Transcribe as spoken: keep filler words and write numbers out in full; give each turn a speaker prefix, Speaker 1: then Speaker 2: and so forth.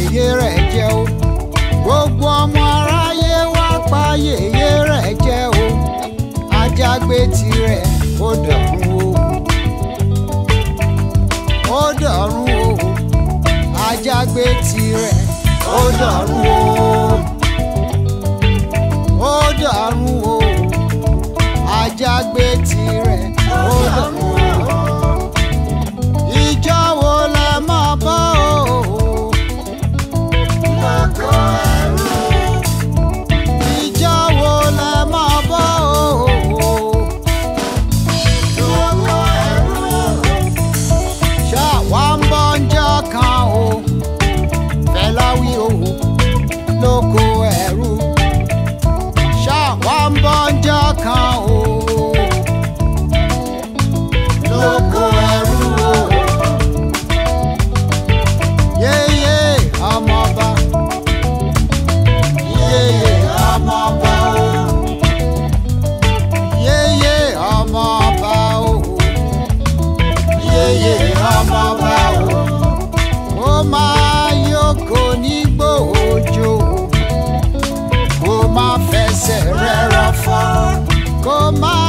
Speaker 1: yèyé rẹ̀ jẹ́ o. Gbogbo ọmọ aráyé wá pa yèyé rẹ̀ jẹ́ o. Ajágbé tirẹ̀ ó dọ̀run o. Ó dọ̀run o. Ajágbé tirẹ̀ ó dọ̀run o. Ó dọ̀run o. Ajágbé tirẹ̀ ó dọ̀run o. Ìjọ wo lẹ máa bọ́ o? Lóko ẹrú. Ìjọ wo lẹ máa bọ́ o? Lóko ẹrú. Ṣáwa ń bọ́ ńjọ́ kan o. Fẹlá wí o. Lóko ẹrú. Ṣáwa ń bọ́ ńjọ́ kan o. Lóko ẹrú o. Yéyé ọmọba. Yéyé ọmọba o. Yéyé ọmọba o. Yéyé ọmọba o. Kó máa yókò nígbò òjò. Kó máa fẹsẹ̀ rẹ̀ rọ̀fọ̀. Kó máa